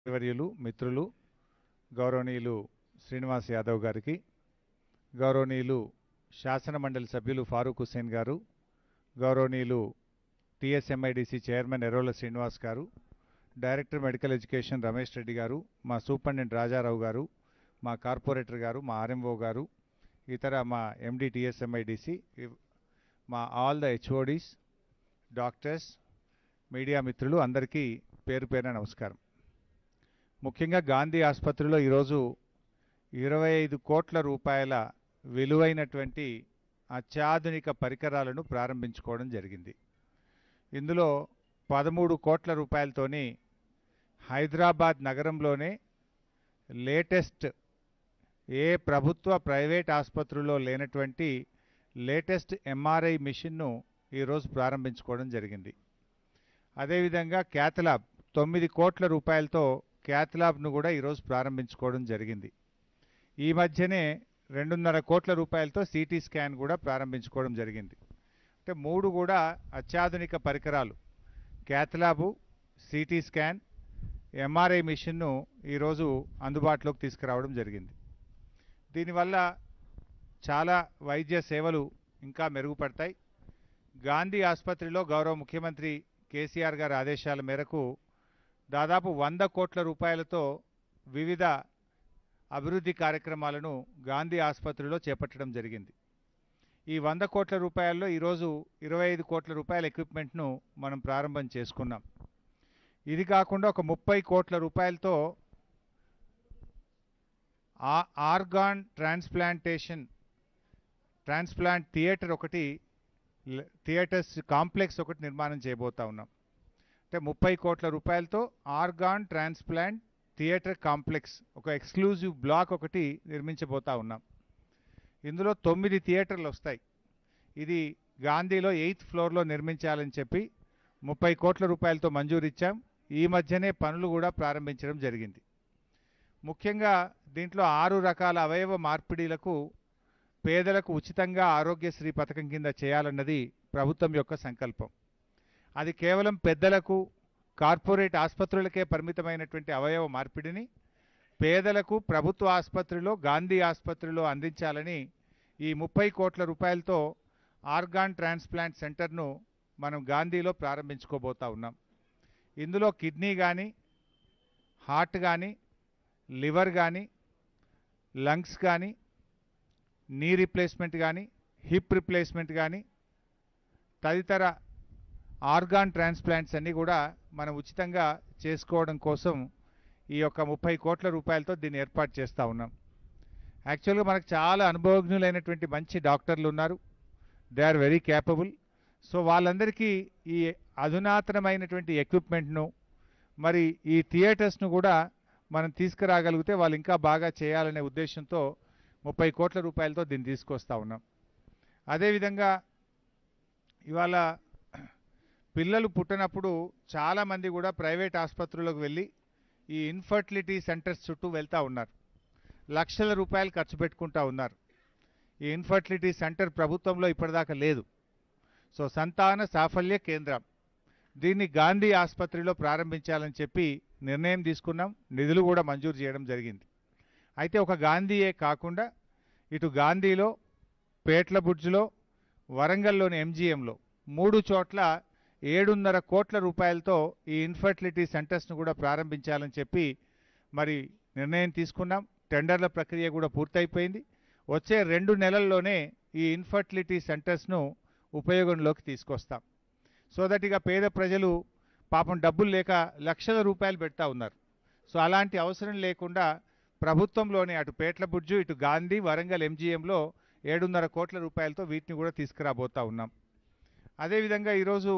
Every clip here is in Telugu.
వర్యులు మిత్రులు గౌరవనీయులు శ్రీనివాస్ యాదవ్ గారికి, గౌరవనీయులు శాసన మండలి సభ్యులు ఫారూక్ హుస్సేన్ గారు, గౌరవనీయులు టీఎస్ఎంఐడిసి చైర్మన్ ఎర్రోల శ్రీనివాస్ గారు, director medical education Ramesh Reddy గారు, మా సూపరింటెండెంట్ రాజారావు గారు, మా కార్పొరేటర్ గారు, మా ఆర్ఎంఓ గారు, ఇతర మా ఎండి టీఎస్ఎంఐడిసి, మా all the HODs, doctors, media మిత్రులు అందరికీ పేరు పేరున నమస్కారం. ముఖ్యంగా గాంధీ ఆసుపత్రిలో ఈరోజు 25 కోట్ల రూపాయల విలువైనటువంటి అత్యాధునిక పరికరాలను ప్రారంభించుకోవడం జరిగింది. ఇందులో 13 కోట్ల రూపాయలతోని హైదరాబాద్ నగరంలోనే లేటెస్ట్ ఏ ప్రభుత్వ ప్రైవేట్ ఆసుపత్రుల్లో లేనటువంటి లేటెస్ట్ ఎంఆర్ఐ మిషన్ను ఈరోజు ప్రారంభించుకోవడం జరిగింది. అదేవిధంగా క్యాథ్లాబ్ 9 కోట్ల రూపాయలతో క్యాథ్లాబ్ను కూడా ఈరోజు ప్రారంభించుకోవడం జరిగింది. ఈ మధ్యనే 2.5 కోట్ల రూపాయలతో సిటీ స్కాన్ కూడా ప్రారంభించుకోవడం జరిగింది. అంటే 3 కూడా అత్యాధునిక పరికరాలు, క్యాథ్లాబు, సిటీ స్కాన్, ఎంఆర్ఐ మిషన్ను ఈరోజు అందుబాటులోకి తీసుకురావడం జరిగింది. దీనివల్ల చాలా వైద్య సేవలు ఇంకా మెరుగుపడతాయి. గాంధీ ఆసుపత్రిలో గౌరవ ముఖ్యమంత్రి కేసీఆర్ గారి ఆదేశాల మేరకు దాదాపు 100 కోట్ల రూపాయలతో వివిధ అభివృద్ధి కార్యక్రమాలను గాంధీ ఆసుపత్రిలో చేపట్టడం జరిగింది. ఈ 100 కోట్ల రూపాయల్లో ఈరోజు 25 కోట్ల రూపాయల ఎక్విప్మెంట్ను మనం ప్రారంభం చేసుకున్నాం. ఇది కాకుండా ఒక 30 కోట్ల రూపాయలతో ఆర్గాన్ ట్రాన్స్ప్లాంట్ థియేటర్ ఒకటి, థియేటర్స్ కాంప్లెక్స్ ఒకటి నిర్మాణం చేయబోతా ఉన్నాం. అంటే 30 కోట్ల రూపాయలతో ఆర్గాన్ ట్రాన్స్ప్లాంట్ థియేటర్ కాంప్లెక్స్, ఒక ఎక్స్క్లూజివ్ బ్లాక్ ఒకటి నిర్మించబోతా ఉన్నాం. ఇందులో 9 థియేటర్లు వస్తాయి. ఇది గాంధీలో 8th ఫ్లోర్లో నిర్మించాలని చెప్పి 30 కోట్ల రూపాయలతో మంజూరు ఇచ్చాం. ఈ మధ్యనే పనులు కూడా ప్రారంభించడం జరిగింది. ముఖ్యంగా దీంట్లో 6 రకాల అవయవ మార్పిడిలకు పేదలకు ఉచితంగా ఆరోగ్యశ్రీ పథకం కింద చేయాలన్నది ప్రభుత్వం యొక్క సంకల్పం. అది కేవలం పెద్దలకు, కార్పొరేట్ ఆసుపత్రులకే పరిమితమైనటువంటి అవయవ మార్పిడిని పేదలకు ప్రభుత్వ ఆసుపత్రిలో, గాంధీ ఆసుపత్రిలో అందించాలని ఈ 30 కోట్ల రూపాయలతో ఆర్గాన్ ట్రాన్స్ప్లాంట్ సెంటర్ను మనం గాంధీలో ప్రారంభించుకోబోతా ఉన్నాం. ఇందులో కిడ్నీ కానీ, హార్ట్ కానీ, లివర్ కానీ, లంగ్స్ కానీ, నీ రిప్లేస్మెంట్ కానీ, హిప్ రిప్లేస్మెంట్ కానీ, తదితర ఆర్గాన్ ట్రాన్స్ప్లాంట్స్ అన్నీ కూడా మనం ఉచితంగా చేసుకోవడం కోసం ఈ యొక్క 30 కోట్ల రూపాయలతో దీన్ని ఏర్పాటు చేస్తూ ఉన్నాం. యాక్చువల్గా మనకు చాలా అనుభవజ్ఞులైనటువంటి మంచి డాక్టర్లు ఉన్నారు. They are very capable. So వాళ్ళందరికీ ఈ అధునాతనమైనటువంటి ఎక్విప్మెంట్ను, మరి ఈ థియేటర్స్ను కూడా మనం తీసుకురాగలిగితే వాళ్ళు ఇంకా బాగా చేయాలనే ఉద్దేశంతో 30 కోట్ల రూపాయలతో దీన్ని తీసుకొస్తా ఉన్నాం. అదేవిధంగా ఇవాళ పిల్లలు పుట్టినప్పుడు చాలామంది కూడా ప్రైవేట్ ఆసుపత్రులకు వెళ్ళి ఈ ఇన్ఫర్టిలిటీ సెంటర్స్ చుట్టూ వెళ్తూ ఉన్నారు. లక్షల రూపాయలు ఖర్చు పెట్టుకుంటూ ఉన్నారు. ఈ ఇన్ఫర్టిలిటీ సెంటర్ ప్రభుత్వంలో ఇప్పటిదాకా లేదు. సో సంతాన సాఫల్య కేంద్రం, దీన్ని గాంధీ ఆసుపత్రిలో ప్రారంభించాలని చెప్పి నిర్ణయం తీసుకున్నాం. నిధులు కూడా మంజూరు చేయడం జరిగింది. అయితే ఒక గాంధీయే కాకుండా ఇటు గాంధీలో, పేట్ల బుర్జ్లో, వరంగల్లోని ఎంజీఎంలో 3 చోట్ల 7.5 కోట్ల రూపాయలతో ఈ ఇన్ఫర్టిలిటీ సెంటర్స్ను కూడా ప్రారంభించాలని చెప్పి మరి నిర్ణయం తీసుకున్నాం. టెండర్ల ప్రక్రియ కూడా పూర్తయిపోయింది. వచ్చే 2 నెలల్లోనే ఈ ఇన్ఫర్టిలిటీ సెంటర్స్ను ఉపయోగంలోకి తీసుకొస్తాం. సో దట్ ఇక పేద ప్రజలు పాపం డబ్బులు లేక లక్షల రూపాయలు పెడతా ఉన్నారు. సో అలాంటి అవసరం లేకుండా ప్రభుత్వంలోనే అటు పేట్ల బుర్జు, ఇటు గాంధీ, వరంగల్ ఎంజీఎంలో 7.5 కోట్ల రూపాయలతో వీటిని కూడా తీసుకురాబోతా ఉన్నాం. అదేవిధంగా ఈరోజు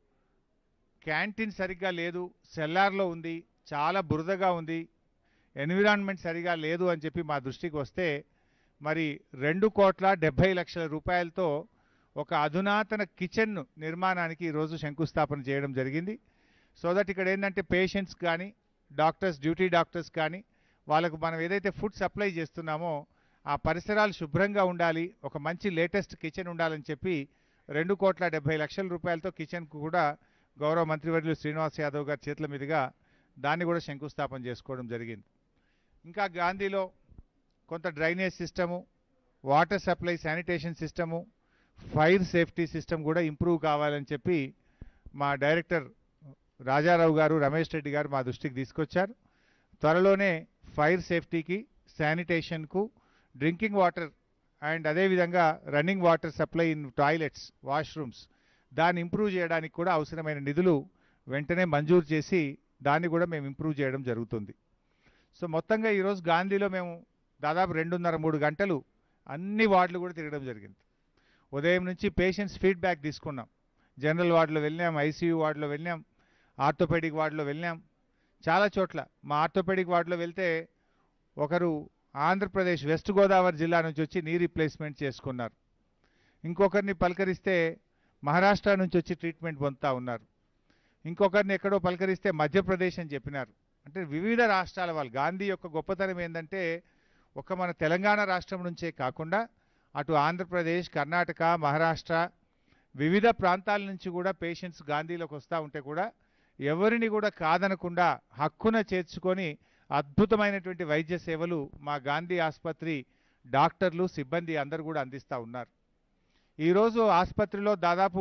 క్యాంటీన్ సరిగ్గా లేదు, సెల్లార్లో ఉంది, చాలా బురదగా ఉంది, ఎన్విరాన్మెంట్ సరిగా లేదు అని చెప్పి మా దృష్టికి వస్తే మరి 2,70,00,000 రూపాయలతో ఒక అధునాతన కిచెన్ నిర్మాణానికి ఈరోజు శంకుస్థాపన చేయడం జరిగింది. సో దట్ ఇక్కడ ఏంటంటే పేషెంట్స్ కానీ, డాక్టర్స్, డ్యూటీ డాక్టర్స్ కానీ వాళ్ళకు మనం ఏదైతే ఫుడ్ సప్లై చేస్తున్నామో ఆ పరిసరాలు శుభ్రంగా ఉండాలి, ఒక మంచి లేటెస్ట్ కిచెన్ ఉండాలని చెప్పి 2,70,00,000 రూపాయలతో కిచెన్కు కూడా గౌరవ మంత్రివర్యులు శ్రీనివాస్ యాదవ్ గారి చేతుల మీదుగా దాన్ని కూడా శంకుస్థాపన చేసుకోవడం జరిగింది. ఇంకా గాంధీలో కొంత drainage system, water supply, sanitation system, fire safety system కూడా ఇంప్రూవ్ కావాలని చెప్పి మా డైరెక్టర్ రాజారావు గారు, రమేష్ రెడ్డి గారు మా దృష్టికి తీసుకొచ్చారు. త్వరలోనే ఫైర్ సేఫ్టీకి, శానిటేషన్కు, డ్రింకింగ్ వాటర్ అండ్ అదేవిధంగా running water supply in toilets, washrooms దాన్ని ఇంప్రూవ్ చేయడానికి కూడా అవసరమైన నిధులు వెంటనే మంజూరు చేసి దాన్ని కూడా మేము ఇంప్రూవ్ చేయడం జరుగుతుంది. సో మొత్తంగా ఈరోజు గాంధీలో మేము దాదాపు 2.5-3 గంటలు అన్ని వార్డులు కూడా తిరగడం జరిగింది. ఉదయం నుంచి పేషెంట్స్ ఫీడ్బ్యాక్ తీసుకున్నాం. జనరల్ వార్డులో వెళ్ళాం, ఐసీయూ వార్డులో వెళ్ళాం, ఆర్థోపెడిక్ వార్డులో వెళ్ళాం. చాలా చోట్ల మా ఆర్థోపెడిక్ వార్డులో వెళ్తే ఒకరు ఆంధ్రప్రదేశ్ వెస్ట్ గోదావరి జిల్లా నుంచి వచ్చి నీ రీప్లేస్మెంట్ చేసుకున్నారు. ఇంకొకరిని పలకరిస్తే మహారాష్ట్ర నుంచి వచ్చి ట్రీట్మెంట్ పొందుతూ ఉన్నారు. ఇంకొకరిని ఎక్కడో పలకరిస్తే మధ్యప్రదేశ్ అని చెప్పినారు. అంటే వివిధ రాష్ట్రాల వాళ్ళు. గాంధీ యొక్క గొప్పతనం ఏంటంటే ఒక మన తెలంగాణ రాష్ట్రం నుంచే కాకుండా అటు ఆంధ్రప్రదేశ్, కర్ణాటక, మహారాష్ట్ర వివిధ ప్రాంతాల నుంచి కూడా పేషెంట్స్ గాంధీలోకి వస్తూ ఉంటే కూడా ఎవరిని కూడా కాదనకుండా హక్కున చేర్చుకొని అద్భుతమైనటువంటి వైద్య సేవలు మా గాంధీ ఆసుపత్రి డాక్టర్లు, సిబ్బంది అందరూ కూడా అందిస్తూ ఉన్నారు. ఈరోజు ఆసుపత్రిలో దాదాపు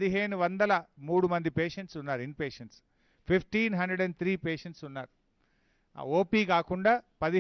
1503 మంది పేషెంట్స్ ఉన్నారు. ఇన్ పేషెంట్స్ 1503 పేషెంట్స్ ఉన్నారు. ఓపీ కాకుండా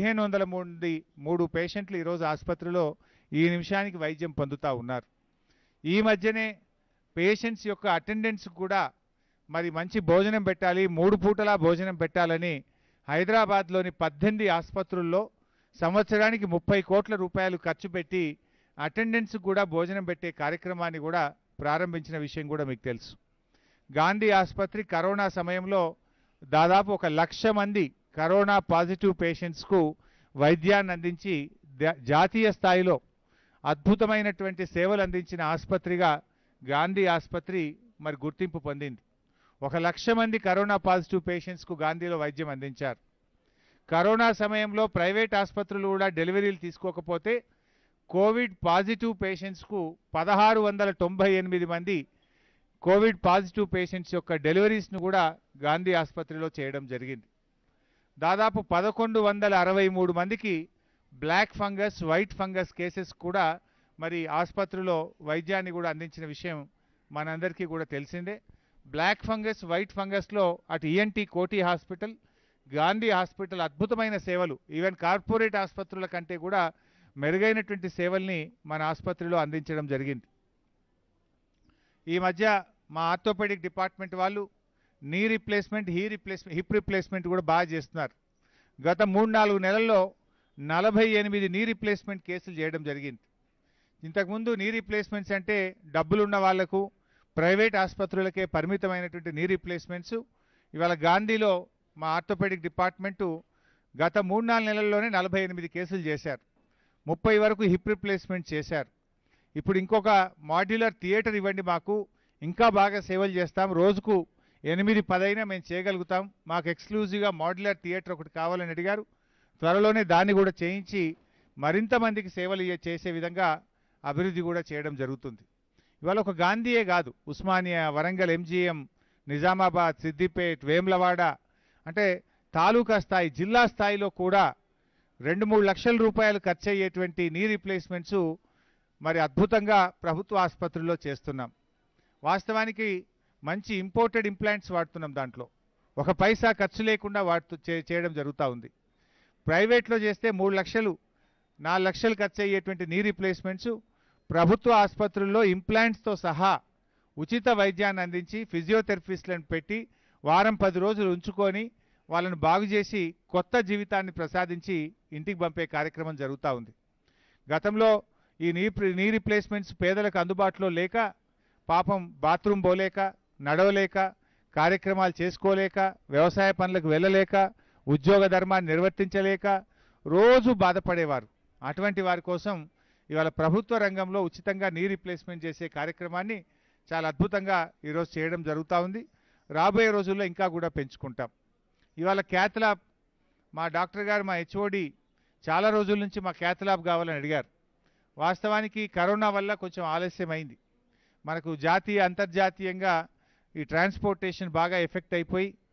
1503 పేషెంట్లు ఈరోజు ఆసుపత్రిలో ఈ నిమిషానికి వైద్యం పొందుతూ ఉన్నారు. ఈ మధ్యనే పేషెంట్స్ యొక్క అటెండెన్స్ కూడా మరి మంచి భోజనం పెట్టాలి, 3 పూటలా భోజనం పెట్టాలని హైదరాబాద్లోని 18 ఆసుపత్రుల్లో సంవత్సరానికి 30 కోట్ల రూపాయలు ఖర్చు పెట్టి అటెండెన్స్ కూడా భోజనం పెట్టే కార్యక్రమాన్ని కూడా ప్రారంభించిన విషయం కూడా మీకు తెలుసు. గాంధీ ఆసుపత్రి కరోనా సమయంలో దాదాపు 1,00,000 మంది కరోనా పాజిటివ్ పేషెంట్స్కు వైద్యాన్ని అందించి జాతీయ స్థాయిలో అద్భుతమైనటువంటి సేవలు అందించిన ఆసుపత్రిగా గాంధీ ఆసుపత్రి మరి గుర్తింపు పొందింది. 1,00,000 మంది కరోనా పాజిటివ్ పేషెంట్స్కు గాంధీలో వైద్యం అందించారు. కరోనా సమయంలో ప్రైవేట్ ఆసుపత్రులు కూడా డెలివరీలు తీసుకోకపోతే కోవిడ్ పాజిటివ్ పేషెంట్స్కు 1,698 మంది కోవిడ్ పాజిటివ్ పేషెంట్స్ యొక్క డెలివరీస్ను కూడా గాంధీ ఆసుపత్రిలో చేయడం జరిగింది. దాదాపు 1,163 మందికి black fungus, white fungus cases కూడా మరి ఆసుపత్రిలో వైద్యాన్ని కూడా అందించిన విషయం మనందరికీ కూడా తెలిసిందే. బ్లాక్ ఫంగస్, వైట్ ఫంగస్లో అటు ఈఎన్టీ కోటి హాస్పిటల్, గాంధీ హాస్పిటల్ అద్భుతమైన సేవలు, ఈవెన్ కార్పొరేట్ ఆసుపత్రుల కంటే కూడా మెరుగైనటువంటి సేవల్ని మన ఆసుపత్రిలో అందించడం జరిగింది. ఈ మధ్య మా ఆర్థోపెడిక్ డిపార్ట్మెంట్ వాళ్ళు నీ రీప్లేస్మెంట్, హిప్ రీప్లేస్మెంట్ కూడా బాగా చేస్తున్నారు. గత 3-4 నెలల్లో 48 నీ రీప్లేస్మెంట్ కేసులు చేయడం జరిగింది. ఇంతకుముందు నీ రీప్లేస్మెంట్స్ అంటే డబ్బులున్న వాళ్లకు, ప్రైవేట్ ఆసుపత్రులకే పరిమితమైనటువంటి నీ రీప్లేస్మెంట్స్. ఇవాళ గాంధీలో మా ఆర్థోపెడిక్ డిపార్ట్మెంటు గత 3-4 నెలల్లోనే 48 కేసులు చేశారు. 30 వరకు హిప్ రీప్లేస్మెంట్ చేశారు. ఇప్పుడు ఇంకొక మాడ్యులర్ థియేటర్ ఇవ్వండి, మాకు ఇంకా బాగా సేవలు చేస్తాం, రోజుకు 8-10 అయినా మేము చేయగలుగుతాం, మాకు ఎక్స్క్లూజివ్గా మాడ్యులర్ థియేటర్ ఒకటి కావాలని అడిగారు. త్వరలోనే దాన్ని కూడా చేయించి మరింత మందికి సేవలు చేసే విధంగా అభివృద్ధి కూడా చేయడం జరుగుతుంది. ఇవాళ ఒక గాంధీయే కాదు, ఉస్మానియా, వరంగల్, ఎంజీఎం, నిజామాబాద్, సిద్దిపేట్, వేములవాడ అంటే తాలూకా స్థాయి, జిల్లా స్థాయిలో కూడా 2-3 లక్షల రూపాయలు ఖర్చు అయ్యేటువంటి నీ రీప్లేస్మెంట్స్ మరి అద్భుతంగా ప్రభుత్వ ఆసుపత్రుల్లో చేస్తున్నాం. వాస్తవానికి మంచి ఇంపోర్టెడ్ ఇంప్లాంట్స్ వాడుతున్నాం. దాంట్లో 1 పైసా ఖర్చు లేకుండా చేయడం జరుగుతూ ఉంది. ప్రైవేట్లో చేస్తే 3 లక్షలు 4 లక్షలు ఖర్చు అయ్యేటువంటి నీ రీప్లేస్మెంట్స్ ప్రభుత్వ ఆసుపత్రుల్లో ఇంప్లాంట్స్తో సహా ఉచిత వైద్యాన్ని అందించి ఫిజియోథెరపిస్ట్లను పెట్టి వారం 10 రోజులు ఉంచుకొని వాళ్ళను బాగు చేసి కొత్త జీవితాన్ని ప్రసాదించి ఇంటికి పంపే కార్యక్రమం జరుగుతూ ఉంది. గతంలో ఈ నీ రీప్లేస్మెంట్స్ పేదలకు అందుబాటులో లేక, పాపం బాత్రూమ్ పోలేక, నడవలేక, కార్యక్రమాలు చేసుకోలేక, వ్యవసాయ పనులకు వెళ్ళలేక, ఉద్యోగ ధర్మాన్ని నిర్వర్తించలేక రోజు బాధపడేవారు. అటువంటి వారి కోసం ఇవాళ ప్రభుత్వ రంగంలో ఉచితంగా నీ రీప్లేస్మెంట్ చేసే కార్యక్రమాన్ని చాలా అద్భుతంగా ఈరోజు చేయడం జరుగుతూ ఉంది. రాబోయే రోజుల్లో ఇంకా కూడా పెంచుకుంటాం. ఇవాళ క్యాథ్లాబ్ మా డాక్టర్ గారు, మా హెచ్ఓడి చాలా రోజుల నుంచి మా క్యాథ్లాబ్ కావాలని అడిగారు. వాస్తవానికి కరోనా వల్ల కొంచెం ఆలస్యమైంది. మనకు జాతీయ, అంతర్జాతీయంగా ఈ ట్రాన్స్పోర్టేషన్ బాగా ఎఫెక్ట్ అయిపోయి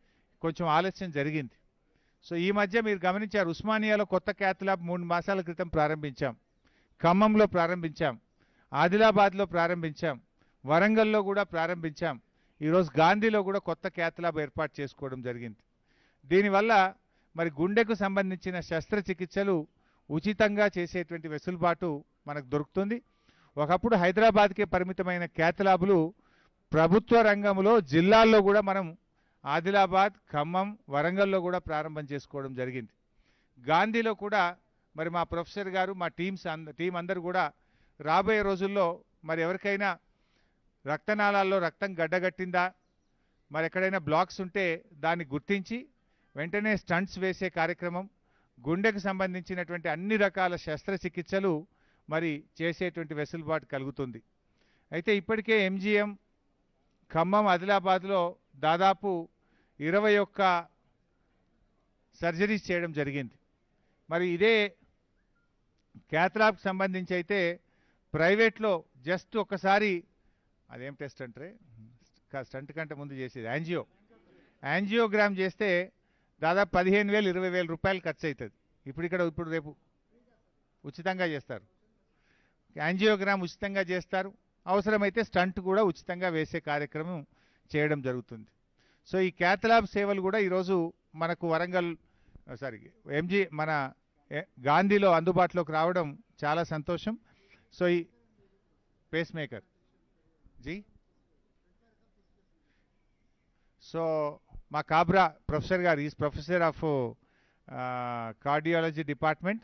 కొంచెం ఆలస్యం జరిగింది. సో ఈ మధ్య మీరు గమనించారు, ఉస్మానియాలో కొత్త క్యాథ్లాబ్ 3 మాసాల క్రితం ప్రారంభించాం, ఖమ్మంలో ప్రారంభించాం, ఆదిలాబాద్లో ప్రారంభించాం, వరంగల్లో కూడా ప్రారంభించాం. ఈరోజు గాంధీలో కూడా కొత్త క్యాథ్లాబ్ ఏర్పాటు చేసుకోవడం జరిగింది. దీనివల్ల మరి గుండెకు సంబంధించిన శస్త్రచికిత్సలు ఉచితంగా చేసేటువంటి వెసులుబాటు మనకు దొరుకుతుంది. ఒకప్పుడు హైదరాబాద్కే పరిమితమైన క్యాథ్లాబులు ప్రభుత్వ రంగంలో జిల్లాల్లో కూడా మనం ఆదిలాబాద్, ఖమ్మం, వరంగల్లో కూడా ప్రారంభం చేసుకోవడం జరిగింది. గాంధీలో కూడా మరి మా ప్రొఫెసర్ గారు, మా టీం అందరూ కూడా రాబోయే రోజుల్లో మరి ఎవరికైనా రక్తనాళాల్లో రక్తం గడ్డగట్టిందా, మరి ఎక్కడైనా బ్లాక్స్ ఉంటే దాన్ని గుర్తించి వెంటనే స్టంట్స్ వేసే కార్యక్రమం, గుండెకు సంబంధించినటువంటి అన్ని రకాల శస్త్రచికిత్సలు మరి చేసేటువంటి వెసులుబాటు కలుగుతుంది. అయితే ఇప్పటికే ఎంజీఎం, ఖమ్మం, ఆదిలాబాద్లో దాదాపు 21 సర్జరీస్ చేయడం జరిగింది. మరి ఇదే క్యాథ్లాబ్కి సంబంధించి అయితే ప్రైవేట్లో జస్ట్ ఒకసారి అదేం టెస్ట్ అంటే స్టంట్ కంటే ముందు చేసేది యాంజియోగ్రామ్ చేస్తే దాదాపు 15,000 20,000 రూపాయలు ఖర్చు అవుతుంది. ఇప్పుడు రేపు ఉచితంగా చేస్తారు, యాంజియోగ్రామ్ ఉచితంగా చేస్తారు, అవసరమైతే స్టంట్ కూడా ఉచితంగా వేసే కార్యక్రమం చేయడం జరుగుతుంది. సో ఈ క్యాథ్లాబ్ సేవలు కూడా ఈరోజు మనకు మన గాంధీలో అందుబాటులోకి రావడం చాలా సంతోషం. సో ఈ పేస్ మేకర్ సో మా కాబరా ప్రొఫెసర్ గారు, is professor of cardiology department.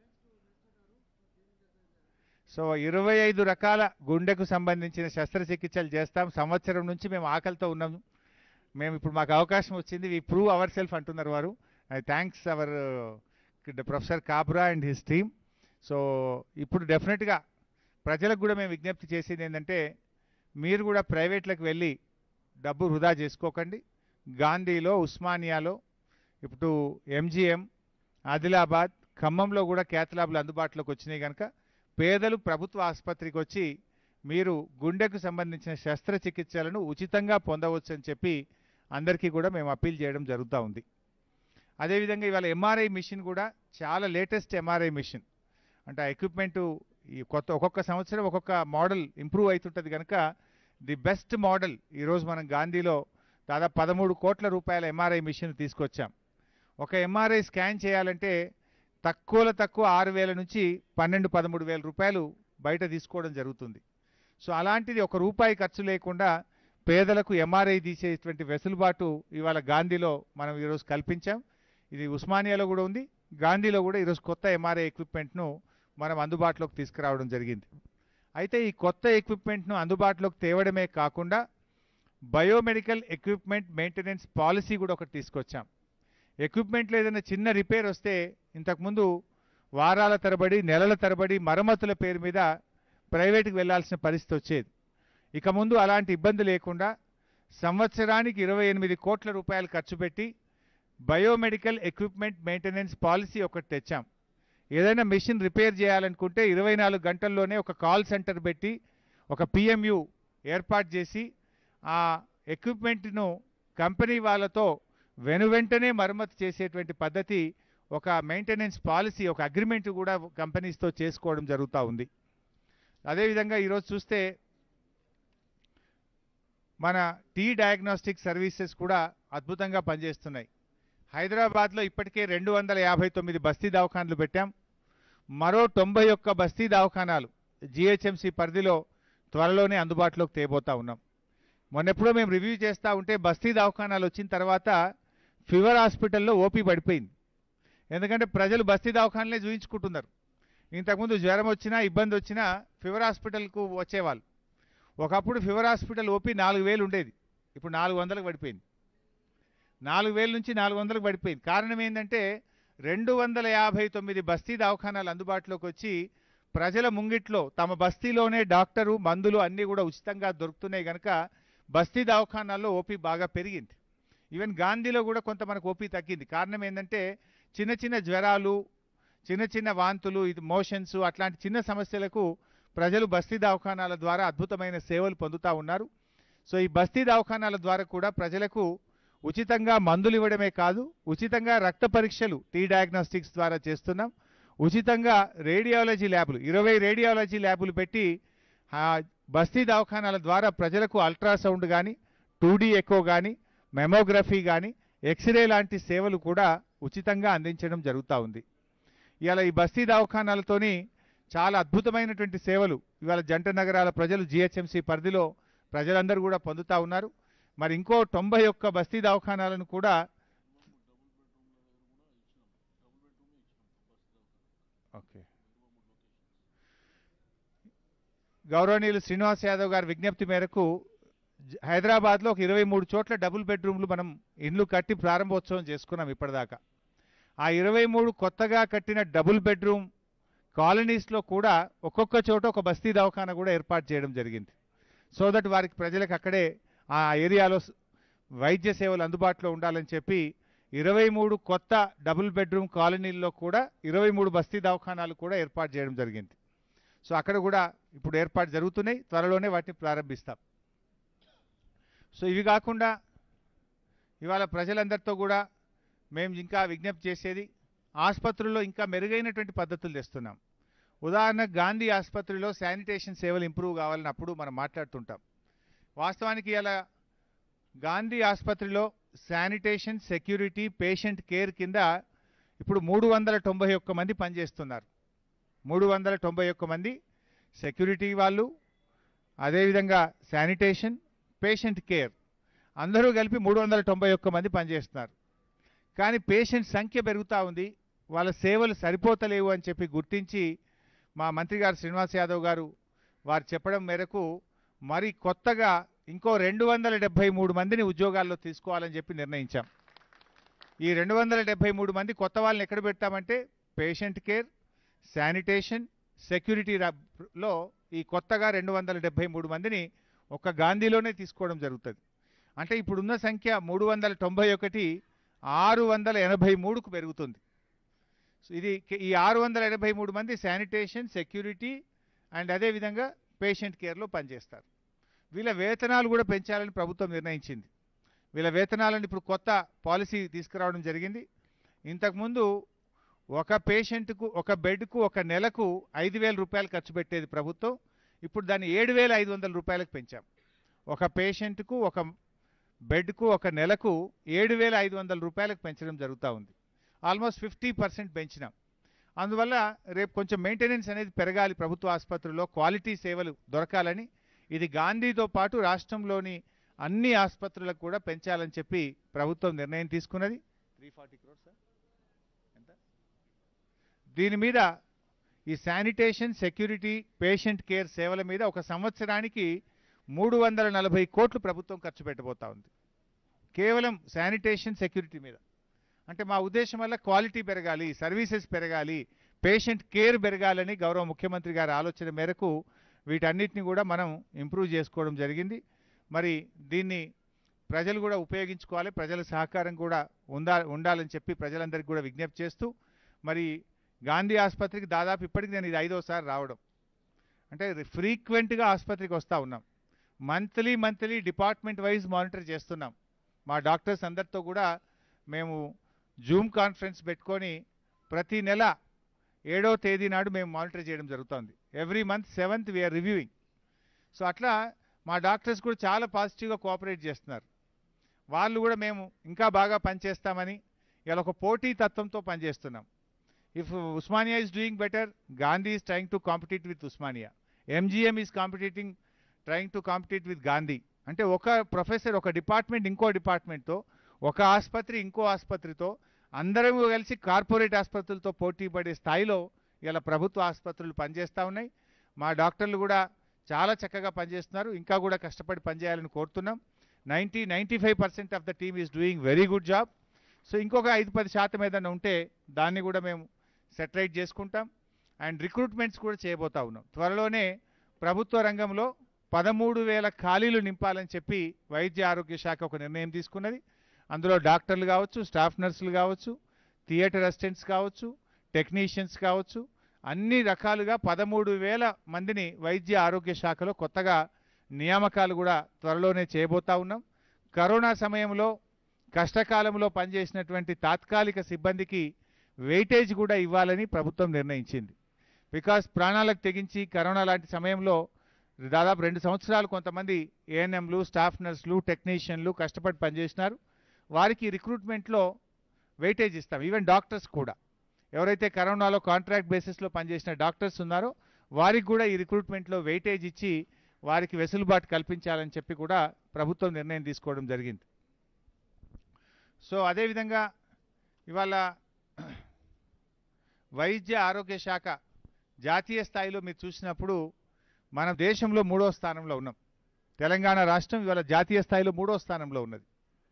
So 25 రకాల గుండెకు సంబంధించిన శస్త్రచికిత్సలు చేస్తాం. సంవత్సరం నుంచి మేము ఆకలితో ఉన్నాము. ఇప్పుడు మాకు అవకాశం వచ్చింది. వి ప్రూవ్ అవర్ సెల్ఫ్ అంటున్నారు వారు. Thanks our professor Kabra and his team. So ఇప్పుడు డెఫినెట్గా ప్రజలకు కూడా మేము విజ్ఞప్తి చేసేది ఏంటంటే, మీరు కూడా ప్రైవేట్లకు వెళ్ళి డబ్బు వృధా చేసుకోకండి. గాంధీలో, ఉస్మానియాలో, ఇప్పుడు ఎంజీఎం, ఆదిలాబాద్, ఖమ్మంలో కూడా క్యాథ్లాబ్లు అందుబాటులోకి వచ్చినాయి కనుక పేదలు ప్రభుత్వ ఆసుపత్రికి వచ్చి మీరు గుండెకు సంబంధించిన శస్త్రచికిత్సలను ఉచితంగా పొందవచ్చు అని చెప్పి అందరికీ కూడా మేము అప్పీల్ చేయడం జరుగుతూ ఉంది. అదేవిధంగా ఇవాళ ఎంఆర్ఐ మిషన్ కూడా చాలా లేటెస్ట్ ఎంఆర్ఐ మిషన్ అంటే ఎక్విప్మెంటు ఈ ఒక్కొక్క సంవత్సరం ఒక్కొక్క మోడల్ ఇంప్రూవ్ అవుతుంటుంది కనుక ది బెస్ట్ మోడల్ ఈరోజు మనం గాంధీలో దాదాపు 13 కోట్ల రూపాయల ఎంఆర్ఐ మిషన్ తీసుకొచ్చాం. ఒక ఎంఆర్ఐ స్కాన్ చేయాలంటే తక్కువ 6,000 నుంచి 12-13,000 రూపాయలు బయట తీసుకోవడం జరుగుతుంది. సో అలాంటిది ₹1 ఖర్చు లేకుండా పేదలకు ఎంఆర్ఐ తీసేటువంటి వెసులుబాటు ఇవాళ గాంధీలో మనం ఈరోజు కల్పించాం. ఇది ఉస్మానియాలో కూడా ఉంది, గాంధీలో కూడా ఈరోజు కొత్త ఎంఆర్ఐ ఎక్విప్మెంట్ను మనం అందుబాటులోకి తీసుకురావడం జరిగింది. అయితే ఈ కొత్త ఎక్విప్మెంట్ను అందుబాటులోకి తేవడమే కాకుండా బయోమెడికల్ ఎక్విప్మెంట్ మెయింటెనెన్స్ పాలసీ కూడా ఒకటి తీసుకొచ్చాం. ఎక్విప్మెంట్లో ఏదైనా చిన్న రిపేర్ వస్తే ఇంతకుముందు వారాల తరబడి, నెలల తరబడి మరమ్మతుల పేరు మీద ప్రైవేటుకి వెళ్లాల్సిన పరిస్థితి వచ్చేది. ఇక ముందు అలాంటి ఇబ్బంది లేకుండా సంవత్సరానికి 28 కోట్ల రూపాయలు ఖర్చు పెట్టి బయోమెడికల్ ఎక్విప్మెంట్ మెయింటెనెన్స్ పాలసీ ఒకటి తెచ్చాం. ఏదైనా మెషిన్ రిపేర్ చేయాలనుకుంటే 24 గంటల్లోనే ఒక కాల్ సెంటర్ పెట్టి ఒక పిఎంయు ఏర్పాటు చేసి ఆ ఎక్విప్మెంట్ను కంపెనీ వాళ్ళతో వెనువెంటనే మరమ్మతు చేసేటువంటి పద్ధతి, ఒక మెయింటెనెన్స్ పాలసీ, ఒక అగ్రిమెంట్ కూడా కంపెనీస్తో చేసుకోవడం జరుగుతూ ఉంది. అదేవిధంగా ఈరోజు చూస్తే మన డయాగ్నోస్టిక్ సర్వీసెస్ కూడా అద్భుతంగా పనిచేస్తున్నాయి. హైదరాబాద్లో ఇప్పటికే 259 బస్తీ దవాఖానాలు పెట్టాం. మరో 91 బస్తీ దవాఖానాలు జిహెచ్ఎంసీ పరిధిలో త్వరలోనే అందుబాటులోకి తేబోతా ఉన్నాం. మొన్నెప్పుడో మేము రివ్యూ చేస్తూ ఉంటే బస్తీ దవాఖానాలు వచ్చిన తర్వాత ఫీవర్ హాస్పిటల్లో ఓపీ పడిపోయింది. ఎందుకంటే ప్రజలు బస్తీ దవాఖానాలే చూయించుకుంటున్నారు. ఇంతకుముందు జ్వరం వచ్చినా ఇబ్బంది వచ్చినా ఫీవర్ హాస్పిటల్కు వచ్చేవాళ్ళు. ఒకప్పుడు ఫీవర్ హాస్పిటల్ ఓపీ 4,000 ఉండేది, ఇప్పుడు 400కు పడిపోయింది. 4,000 నుంచి 400కు పడిపోయింది. కారణం ఏంటంటే 259 బస్తీ దవాఖానాలు అందుబాటులోకి వచ్చి ప్రజల ముంగిట్లో తమ బస్తీలోనే డాక్టరు, మందులు అన్నీ కూడా ఉచితంగా దొరుకుతున్నాయి కనుక బస్తీ దవాఖానాల్లో ఓపీ బాగా పెరిగింది. ఈవెన్ గాంధీలో కూడా కొంత మనకు ఓపీ తగ్గింది. కారణం ఏంటంటే చిన్న చిన్న జ్వరాలు, చిన్న చిన్న వాంతులు, ఇది మోషన్స్, అట్లాంటి చిన్న సమస్యలకు ప్రజలు బస్తీ దవాఖానాల ద్వారా అద్భుతమైన సేవలు పొందుతూ ఉన్నారు. సో ఈ బస్తీ దవాఖానాల ద్వారా కూడా ప్రజలకు ఉచితంగా మందులు ఇవ్వడమే కాదు, ఉచితంగా రక్త పరీక్షలు టీ డయాగ్నోస్టిక్స్ ద్వారా చేస్తున్నాం. ఉచితంగా రేడియాలజీ ల్యాబులు 20 రేడియాలజీ ల్యాబులు పెట్టి బస్తీ దవాఖానాల ద్వారా ప్రజలకు అల్ట్రాసౌండ్ కానీ, 2D ఎకో కానీ, మెమోగ్రఫీ కానీ, ఎక్స్రే లాంటి సేవలు కూడా ఉచితంగా అందించడం జరుగుతూ ఉంది. ఇవాళ ఈ బస్తీ దవాఖానాలతోని చాలా అద్భుతమైనటువంటి సేవలు ఇవాళ జంట నగరాల ప్రజలు GHMC పరిధిలో ప్రజలందరూ కూడా పొందుతూ ఉన్నారు. మరి ఇంకో 91 బస్తీ దవాఖానాలను కూడా గౌరవనీయులు శ్రీనివాస్ యాదవ్ గారి విజ్ఞప్తి మేరకు హైదరాబాద్లో ఒక 23 చోట్ల డబుల్ బెడ్రూమ్లు మనం ఇండ్లు కట్టి ప్రారంభోత్సవం చేసుకున్నాం ఇప్పటిదాకా. ఆ 23 కొత్తగా కట్టిన డబుల్ బెడ్రూమ్ కాలనీస్లో కూడా ఒక్కొక్క చోట ఒక బస్తీ దవాఖానా కూడా ఏర్పాటు చేయడం జరిగింది. సో దట్ వారికి ప్రజలకు అక్కడే ఆ ఏరియాలో వైద్య సేవలు అందుబాటులో ఉండాలని చెప్పి 23 కొత్త డబుల్ బెడ్రూమ్ కాలనీల్లో కూడా 23 బస్తీ దవాఖానాలు కూడా ఏర్పాటు చేయడం జరిగింది. సో అక్కడ కూడా ఇప్పుడు ఏర్పాటు జరుగుతున్నాయి, త్వరలోనే వాటిని ప్రారంభిస్తాం. సో ఇవి కాకుండా ఇవాళ ప్రజలందరితో కూడా మేము ఇంకా విజ్ఞప్తి చేసేది, ఆసుపత్రుల్లో ఇంకా మెరుగైనటువంటి పద్ధతులు తెస్తున్నాం. ఉదాహరణకు గాంధీ ఆసుపత్రిలో శానిటేషన్ సేవలు ఇంప్రూవ్ కావాలని అప్పుడు మనం మాట్లాడుతుంటాం. వాస్తవానికి ఇలా గాంధీ ఆసుపత్రిలో శానిటేషన్, సెక్యూరిటీ, పేషెంట్ కేర్ కింద ఇప్పుడు 391 మంది పనిచేస్తున్నారు. 391 మంది సెక్యూరిటీ వాళ్ళు, అదేవిధంగా శానిటేషన్, పేషెంట్ కేర్ అందరూ కలిపి 391 మంది పనిచేస్తున్నారు. కానీ పేషెంట్ సంఖ్య పెరుగుతూ ఉంది, వాళ్ళ సేవలు సరిపోతలేవు అని చెప్పి గుర్తించి మా మంత్రి గారు శ్రీనివాస్ యాదవ్ గారు వారు చెప్పడం మేరకు మరి కొత్తగా ఇంకో 273 మందిని ఉద్యోగాల్లో తీసుకోవాలని చెప్పి నిర్ణయించాం. ఈ 273 మంది కొత్త వాళ్ళని ఎక్కడ పెడతామంటే పేషెంట్ కేర్, శానిటేషన్, సెక్యూరిటీలో ఈ కొత్తగా 273 మందిని ఒక గాంధీలోనే తీసుకోవడం జరుగుతుంది. అంటే ఇప్పుడున్న సంఖ్య 391 683కు పెరుగుతుంది. ఇది ఈ 683 మంది శానిటేషన్, సెక్యూరిటీ అండ్ అదేవిధంగా పేషెంట్ కేర్లో పనిచేస్తారు. వీళ్ళ వేతనాలు కూడా పెంచాలని ప్రభుత్వం నిర్ణయించింది. వీళ్ళ వేతనాలను ఇప్పుడు కొత్త పాలసీ తీసుకురావడం జరిగింది. ఇంతకుముందు ఒక పేషెంట్కు, ఒక బెడ్కు, ఒక నెలకు 5,000 రూపాయలు ఖర్చు పెట్టేది ప్రభుత్వం. ఇప్పుడు దాన్ని 7,500 రూపాయలకు పెంచాం. ఒక పేషెంట్కు, ఒక బెడ్కు, ఒక నెలకు 7,500 రూపాయలకు పెంచడం జరుగుతూ ఉంది. ఆల్మోస్ట్ 50% పెంచినాం. అందువల్ల రేపు కొంచెం మెయింటెనెన్స్ అనేది పెరగాలి, ప్రభుత్వ ఆసుపత్రుల్లో క్వాలిటీ సేవలు దొరకాలని ఇది గాంధీతో పాటు రాష్ట్రంలోని అన్ని ఆసుపత్రులకు కూడా పెంచాలని చెప్పి ప్రభుత్వం నిర్ణయం తీసుకున్నది. 340 crores సార్ ఎంత? దీని మీద ఈ శానిటేషన్, సెక్యూరిటీ, పేషెంట్ కేర్ సేవల మీద ఒక సంవత్సరానికి 340 కోట్లు ప్రభుత్వం ఖర్చు పెట్టబోతా ఉంది కేవలం శానిటేషన్, సెక్యూరిటీ మీద. అంటే మా ఉద్దేశం వల్ల క్వాలిటీ పెరగాలి, సర్వీసెస్ పెరగాలి, పేషెంట్ కేర్ పెరగాలని గౌరవ ముఖ్యమంత్రి గారి ఆలోచన మేరకు వీటన్నిటిని కూడా మనం ఇంప్రూవ్ చేసుకోవడం జరిగింది. మరి దీన్ని ప్రజలు కూడా ఉపయోగించుకోవాలి, ప్రజల సహకారం కూడా ఉండాలని చెప్పి ప్రజలందరికీ కూడా విజ్ఞప్తి చేస్తూ, మరి గాంధీ ఆసుపత్రికి దాదాపు ఇప్పటికి నేను ఇది 5వసారి రావడం. అంటే ఫ్రీక్వెంట్గా ఆసుపత్రికి వస్తూ ఉన్నాం. మంత్లీ డిపార్ట్మెంట్ వైజ్ మానిటర్ చేస్తున్నాం. మా డాక్టర్స్ అందరితో కూడా మేము జూమ్ కాన్ఫరెన్స్ పెట్టుకొని ప్రతి నెల 7వ తేదీ నాడు మేము మానిటర్ చేయడం జరుగుతుంది. Every month 7th we're reviewing. So అట్లా మా డాక్టర్స్ కూడా చాలా పాజిటివ్గా కోఆపరేట్ చేస్తున్నారు. వాళ్ళు కూడా మేము ఇంకా బాగా పనిచేస్తామని ఇలా ఒక పోటీ తత్వంతో పనిచేస్తున్నాం. If Osmania is doing better, Gandhi is trying to compete with Osmania, MGM is trying to compete with Gandhi. అంటే ఒక ప్రొఫెసర్ ఒక డిపార్ట్మెంట్ ఇంకో డిపార్ట్మెంట్తో, ఒక ఆసుపత్రి ఇంకో ఆసుపత్రితో, అందరం కలిసి కార్పొరేట్ ఆసుపత్రులతో పోటీ పడే స్థాయిలో ఇలా ప్రభుత్వ ఆసుపత్రులు పనిచేస్తూ ఉన్నాయి. మా డాక్టర్లు కూడా చాలా చక్కగా పనిచేస్తున్నారు, ఇంకా కూడా కష్టపడి పనిచేయాలని కోరుతున్నాం. 90-95% of the team is doing very good job. So ఇంకొక 5-10% ఏదైనా ఉంటే దాన్ని కూడా మేము సెటరైట్ చేసుకుంటాం. అండ్ రిక్రూట్మెంట్స్ కూడా చేయబోతా ఉన్నాం. త్వరలోనే ప్రభుత్వ రంగంలో 13,000 ఖాళీలు నింపాలని చెప్పి వైద్య ఆరోగ్య శాఖ ఒక నిర్ణయం తీసుకున్నది. అందులో డాక్టర్లు కావచ్చు, స్టాఫ్ నర్సులు కావచ్చు, థియేటర్ అసిస్టెంట్స్ కావచ్చు, టెక్నీషియన్స్ కావచ్చు, అన్ని రకాలుగా 13,000 మందిని వైద్య ఆరోగ్య శాఖలో కొత్తగా నియామకాలు కూడా త్వరలోనే చేయబోతా ఉన్నాం. కరోనా సమయంలో కష్టకాలంలో పనిచేసినటువంటి తాత్కాలిక సిబ్బందికి వెయిటేజ్ కూడా ఇవ్వాలని ప్రభుత్వం నిర్ణయించింది. బికాస్ ప్రాణాలకు తెగించి కరోనా లాంటి సమయంలో దాదాపు 2 సంవత్సరాలు కొంతమంది ఏఎన్ఎంలు, స్టాఫ్ నర్సులు, టెక్నీషియన్లు కష్టపడి పనిచేసినారు. వారికి రిక్రూట్మెంట్లో వెయిటేజ్ ఇస్తాం. ఈవెన్ డాక్టర్స్ కూడా ఎవరైతే కరోనాలో కాంట్రాక్ట్ బేసిస్లో పనిచేసిన డాక్టర్స్ ఉన్నారో వారికి కూడా ఈ రిక్రూట్మెంట్లో వెయిటేజ్ ఇచ్చి వారికి వెసులుబాటు కల్పించాలని చెప్పి కూడా ప్రభుత్వం నిర్ణయం తీసుకోవడం జరిగింది. సో అదేవిధంగా ఇవాళ వైద్య ఆరోగ్య శాఖ జాతీయ స్థాయిలో మీరు చూసినప్పుడు మన దేశంలో 3వ స్థానంలో ఉన్నాం. తెలంగాణ రాష్ట్రం ఇవాళ జాతీయ స్థాయిలో 3వ స్థానంలో ఉన్నది.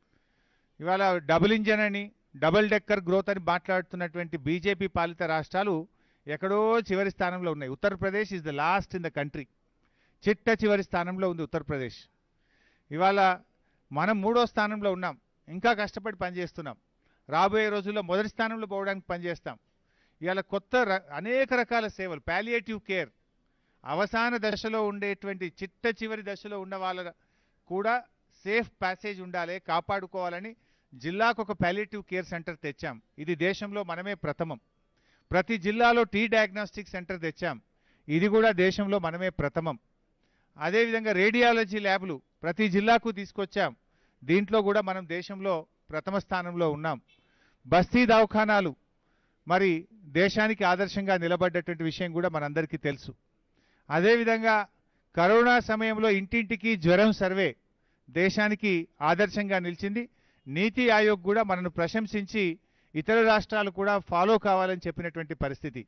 ఇవాళ డబుల్ ఇంజన్ అని, డబుల్ డెక్కర్ గ్రోత్ అని మాట్లాడుతున్నటువంటి బీజేపీ పాలిత రాష్ట్రాలు ఎక్కడో చివరి స్థానంలో ఉన్నాయి. Uttar Pradesh is the last in the country. చిట్ట చివరి స్థానంలో ఉంది ఉత్తరప్రదేశ్. ఇవాళ మనం 3వ స్థానంలో ఉన్నాం. ఇంకా కష్టపడి పనిచేస్తున్నాం. రాబోయే రోజుల్లో మొదటి స్థానంలో పోవడానికి పనిచేస్తాం. ఇవాళ కొత్త అనేక రకాల సేవలు, పాలియేటివ్ కేర్, అవసాన దశలో ఉండేటువంటి చిట్ట చివరి దశలో ఉన్న వాళ్ళ కూడా సేఫ్ ప్యాసేజ్ ఉండాలి, కాపాడుకోవాలని జిల్లాకు ఒక పాలియేటివ్ కేర్ సెంటర్ తెచ్చాం. ఇది దేశంలో మనమే ప్రథమం. ప్రతి జిల్లాలో టీ డయాగ్నోస్టిక్ సెంటర్ తెచ్చాం. ఇది కూడా దేశంలో మనమే ప్రథమం. అదేవిధంగా రేడియాలజీ ల్యాబ్లు ప్రతి జిల్లాకు తీసుకొచ్చాం. దీంట్లో కూడా మనం దేశంలో ప్రథమ స్థానంలో ఉన్నాం. బస్తీ దవాఖానాలు మరి దేశానికి ఆదర్శంగా నిలబడ్డటువంటి విషయం కూడా మనందరికీ తెలుసు. అదేవిధంగా కరోనా సమయంలో ఇంటింటికి జ్వరం సర్వే దేశానికి ఆదర్శంగా నిలిచింది. నీతి ఆయోగ్ కూడా మనను ప్రశంసించి ఇతర రాష్ట్రాలు కూడా ఫాలో కావాలని చెప్పినటువంటి పరిస్థితి.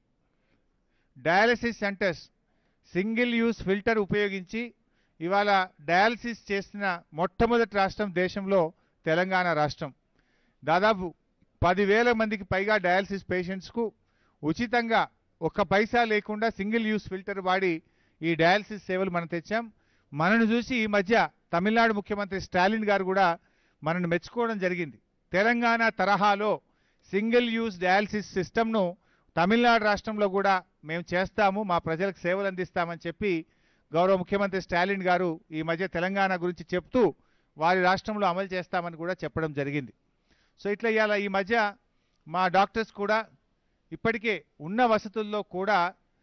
Dialysis centres single use filter ఉపయోగించి ఇవాళ డయాలసిస్ చేసిన మొట్టమొదటి రాష్ట్రం దేశంలో తెలంగాణ రాష్ట్రం. దాదాపు 10,000 మందికి పైగా డయాలసిస్ పేషెంట్స్కు ఉచితంగా ఒక్క పైసా లేకుండా సింగిల్ యూస్ ఫిల్టర్ వాడి ఈ డయాలసిస్ సేవలు మనం తెచ్చాం. మనను చూసి ఈ మధ్య తమిళనాడు ముఖ్యమంత్రి స్టాలిన్ గారు కూడా మనను మెచ్చుకోవడం జరిగింది. తెలంగాణ తరహాలో సింగిల్ యూస్ డయాలసిస్ సిస్టమ్ను తమిళనాడు రాష్ట్రంలో కూడా మేము చేస్తాము, మా ప్రజలకు సేవలు అందిస్తామని చెప్పి గౌరవ ముఖ్యమంత్రి స్టాలిన్ గారు ఈ మధ్య తెలంగాణ గురించి చెప్తూ వారి రాష్ట్రంలో అమలు చేస్తామని కూడా చెప్పడం జరిగింది. సో ఇట్లా ఇవాళ ఈ మధ్య మా డాక్టర్స్ కూడా ఇప్పటికే ఉన్న వసతుల్లో కూడా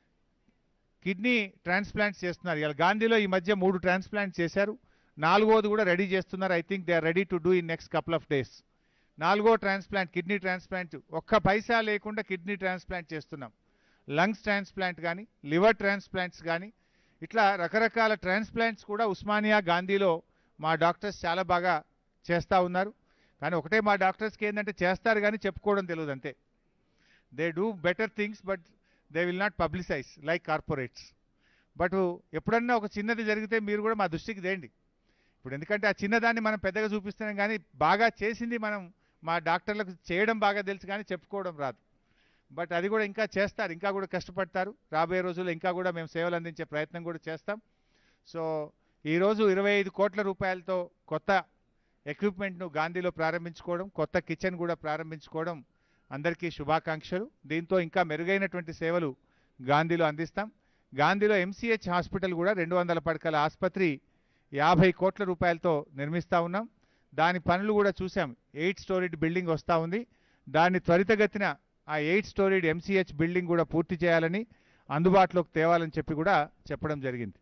కిడ్నీ ట్రాన్స్ప్లాంట్స్ చేస్తున్నారు. ఇవాళ గాంధీలో ఈ మధ్య 3 ట్రాన్స్ప్లాంట్స్ చేశారు. 4వది కూడా రెడీ చేస్తున్నారు. I think they are ready to do in next couple of days. 4వ ట్రాన్స్ప్లాంట్, కిడ్నీ ట్రాన్స్ప్లాంట్, ఒక్క పైసా లేకుండా కిడ్నీ ట్రాన్స్ప్లాంట్ చేస్తున్నాం. లంగ్స్ ట్రాన్స్ప్లాంట్ కానీ, లివర్ ట్రాన్స్ప్లాంట్స్ కానీ, ఇట్లా రకరకాల ట్రాన్స్ప్లాంట్స్ కూడా ఉస్మానియా, గాంధీలో మా డాక్టర్స్ చాలా బాగా చేస్తూ ఉన్నారు. కానీ ఒకటే మా డాక్టర్స్కి ఏంటంటే చేస్తారు కానీ చెప్పుకోవడం తెలియదు అంతే. They do better things but they will not publicize like corporates. But ఎప్పుడన్నా ఒక చిన్నది జరిగితే మీరు కూడా మా దృష్టికి తేండి. ఇప్పుడు ఎందుకంటే ఆ చిన్నదాన్ని మనం పెద్దగా చూపిస్తున్నాం కానీ బాగా చేసింది మనం మా డాక్టర్లకు చేయడం బాగా తెలుసు కానీ చెప్పుకోవడం రాదు. బట్ అది కూడా ఇంకా చేస్తారు, ఇంకా కూడా కష్టపడతారు. రాబోయే రోజుల్లో ఇంకా కూడా మేము సేవలు అందించే ప్రయత్నం కూడా చేస్తాం. సో ఈరోజు 25 కోట్ల రూపాయలతో కొత్త ఎక్విప్మెంట్ను గాంధీలో ప్రారంభించుకోవడం, కొత్త కిచెన్ కూడా ప్రారంభించుకోవడం అందరికీ శుభాకాంక్షలు. దీంతో ఇంకా మెరుగైనటువంటి సేవలు గాంధీలో అందిస్తాం. గాంధీలో MCH హాస్పిటల్ కూడా 200 పడకల ఆసుపత్రి 50 కోట్ల రూపాయలతో నిర్మిస్తూ ఉన్నాం. దాని పనులు కూడా చూసాం. 8 స్టోరీడ్ బిల్డింగ్ వస్తూ ఉంది. దాన్ని త్వరితగతిన ఆ 8 స్టోరీడ్ MCH బిల్డింగ్ కూడా పూర్తి చేయాలని, అందుబాటులోకి తేవాలని చెప్పి కూడా చెప్పడం జరిగింది.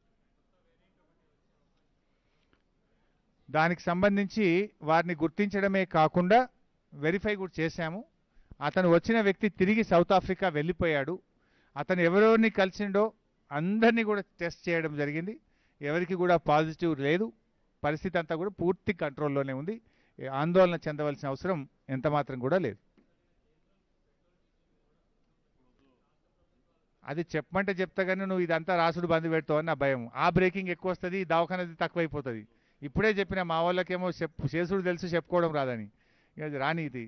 దానికి సంబంధించి వారిని గుర్తించడమే కాకుండా వెరిఫై కూడా చేశాము. అతను వచ్చిన వ్యక్తి తిరిగి సౌత్ ఆఫ్రికా వెళ్ళిపోయాడు. అతను ఎవరెవరిని కలిసిండో అందరినీ కూడా టెస్ట్ చేయడం జరిగింది. ఎవరికి కూడా పాజిటివ్ లేదు. పరిస్థితి అంతా కూడా పూర్తి కంట్రోల్లోనే ఉంది. ఆందోళన చెందవలసిన అవసరం ఎంత మాత్రం కూడా లేదు. అది చెప్పమంటే చెప్తా కానీ నువ్వు ఇదంతా రాసుడు బంద్ పెడతావు అని నా భయం. ఆ బ్రేకింగ్ ఎక్కువ వస్తుంది, దవాఖానది తక్కువైపోతుంది. ఇప్పుడే చెప్పిన మా వాళ్ళకేమో చేసుడు తెలుసు, చెప్పుకోవడం రాదని. ఇది రాని ఇది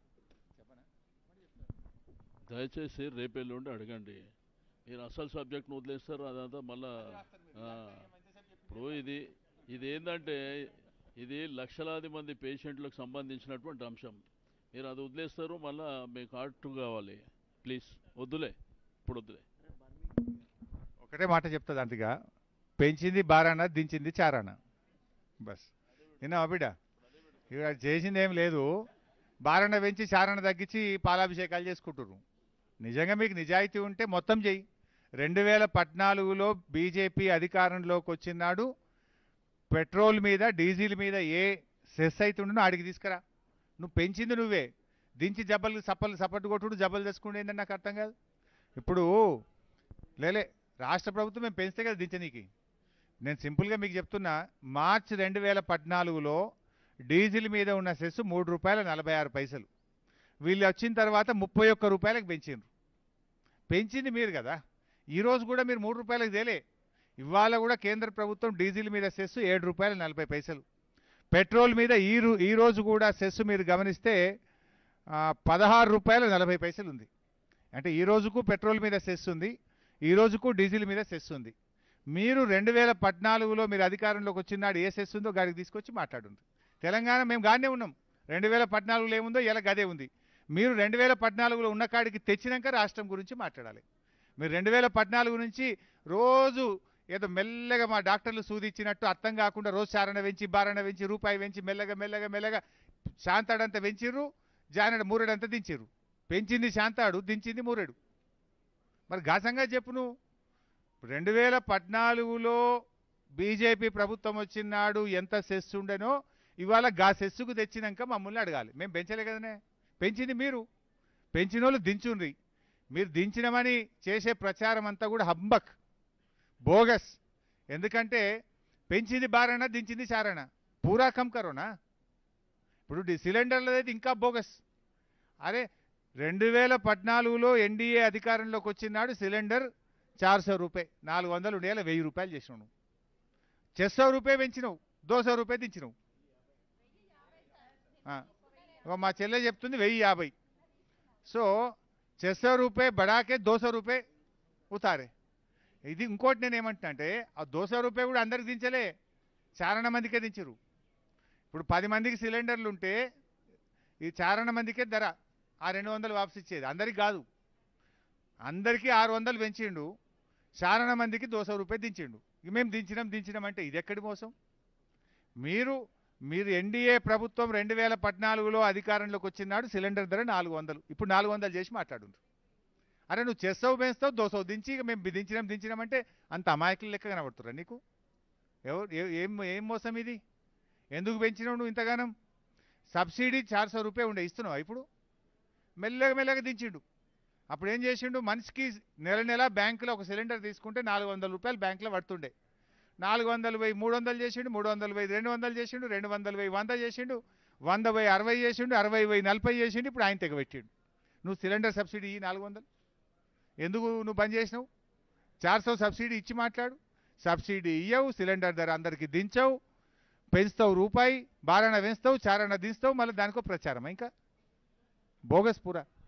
దయచేసి రేపెల్లుండి అడగండి. మీరు అసలు సబ్జెక్ట్ను వదిలేస్తారు, అదంతా మళ్ళా ఇప్పుడు ఇది ఏంటంటే ఇది లక్షలాది మంది పేషెంట్లకు సంబంధించినటువంటి అంశం. మీరు అది వదిలేస్తారు, మళ్ళీ మీకు ఆర్టు కావాలి. ప్లీజ్ వద్దులే, ఇప్పుడు వద్దులే. ఒకటే మాట చెప్తుంది అంతగా, పెంచింది బారానా, దించింది చారానా. బస్ విన్నావా బిడ్డ? ఇక్కడ చేసింది ఏం లేదు. బారణ పెంచి చారణ తగ్గించి పాలాభిషేకాలు చేసుకుంటున్నారు. నిజంగా మీకు నిజాయితీ ఉంటే మొత్తం చెయ్యి. 2014లో బీజేపీ అధికారంలోకి వచ్చినాడు పెట్రోల్ మీద డీజిల్ మీద ఏ సెస్ అవుతుండో ఆడికి తీసుకురా. నువ్వు పెంచింది నువ్వే, దించి జబ్బలు సపట్టు కొట్టుడు జబ్బలు తెచ్చుకుంటేందని నాకు అర్థం కాదు. ఇప్పుడు లేలే రాష్ట్ర ప్రభుత్వం మేము పెంచితే కదా దించనీకి. నేను సింపుల్గా మీకు చెప్తున్నా, మార్చి 2014లో డీజిల్ మీద ఉన్న సెస్ ₹3.46. వీళ్ళు వచ్చిన తర్వాత 31 రూపాయలకు పెంచిండ్రు. పెంచింది మీరు కదా. ఈరోజు కూడా మీరు ₹3 తేలే. ఇవాళ కూడా కేంద్ర ప్రభుత్వం డీజిల్ మీద సెస్ ₹7.40. పెట్రోల్ మీద ఈ రోజు కూడా సెస్ మీరు గమనిస్తే ₹16.40 ఉంది. అంటే ఈ రోజుకు పెట్రోల్ మీద సెస్ ఉంది, ఈ రోజుకు డీజిల్ మీద సెస్ ఉంది. మీరు 2014లో మీరు అధికారంలోకి వచ్చినాడు ఏ సెస్ ఉందో గాడికి తీసుకొచ్చి మాట్లాడుంది. తెలంగాణ మేము గానే ఉన్నాం. 2014లో ఏముందో ఇలా గదే ఉంది. మీరు 2014లో ఉన్న కాడికి తెచ్చినాక రాష్ట్రం గురించి మాట్లాడాలి. మీరు 2014 నుంచి రోజు ఏదో మెల్లగా మా డాక్టర్లు సూదిచ్చినట్టు అర్థం కాకుండా రోజు చారణ పెంచి బారణ పెంచి రూపాయి పెంచి మెల్లగా శాంతాడంతా పెంచిర్రు, జానడు మూరెడంతా దించిర్రు. పెంచింది శాంతాడు, దించింది మూరెడు. మరి గాసంగా చెప్పు నువ్వు. 2014లో బీజేపీ ప్రభుత్వం వచ్చినాడు ఎంత సెస్ ఉండేనో ఇవాళ గా సెస్సుకు తెచ్చినాక మమ్మల్ని అడగాలి. మేము పెంచలే కదనే, పెంచింది మీరు. పెంచిన వాళ్ళు దించుండ్రి. మీరు దించినమని చేసే ప్రచారం అంతా కూడా హంబక్, బోగస్. ఎందుకంటే పెంచింది బారణ, దించింది చారణ, పూరా కమ్ కరోనా. ఇప్పుడు సిలిండర్లదైతే ఇంకా బోగస్. అరే 2014లో ఎన్డీఏ అధికారంలోకి వచ్చినాడు సిలిండర్ ₹400, 400 ఉండేలా ₹1000 చేసినావు. నువ్వు ₹600 పెంచినావు, ₹200 దించినావు. మా చెల్లె చెప్తుంది 1050. సో ₹600 బడాకే ₹200 ఉతారే. ఇది ఇంకోటి నేను ఏమంటున్నా అంటే ఆ ₹200 కూడా అందరికి దించలే, చారణ మందికే దించరు. ఇప్పుడు 10 మందికి సిలిండర్లు ఉంటే ఈ చారణ మందికే ధర ఆ 200 వాపసు ఇచ్చేది, అందరికి కాదు. అందరికీ 600 పెంచిండు, చారణ మందికి ₹200 దించిండు. మేము దించినాం అంటే ఇది ఎక్కడి మోసం? మీరు ఎన్డీఏ ప్రభుత్వం 2014లో అధికారంలోకి వచ్చినాడు సిలిండర్ ధర 400, ఇప్పుడు 400 చేసి మాట్లాడుండ్రు. అరే నువ్వు చేస్తావు పెంచుతావు, ₹200 దించి మేము దించినామంటే అంత అమాయకులు లెక్క కనబడుతురా నీకు? ఏం మోసం ఇది? ఎందుకు పెంచినావు నువ్వు ఇంతగానం? సబ్సిడీ ₹400 ఉండే, ఇస్తున్నావు ఇప్పుడు మెల్లగా దించిండు. అప్పుడు ఏం చేసిండు? మనిషికి నెల బ్యాంకులో ఒక సిలిండర్ తీసుకుంటే ₹400 బ్యాంకులో పడుతుండే. 400 పోయి 300 చేసిండు, 300 పోయి 200 చేసిండు, 200 పోయి 100 చేసిండు, 100 పోయి 60 చేసిండు, 60 పోయి 40 చేసిండు. ఇప్పుడు ఆయన తెగబెట్టిండు. నువ్వు సిలిండర్ సబ్సిడీ 400 ఎందుకు నువ్వు బంద్ చేసినావు? 400 సబ్సిడీ ఇచ్చి మాట్లాడు. సబ్సిడీ ఇయ్యవు, సిలిండర్ ధర అందరికి దించవు, పెంచుతావు రూపాయి, బారణ పెంచుతావు, చారణ దించుతావు, మళ్ళీ దానికో ప్రచారం ఇంకా బోగస్ పూరా.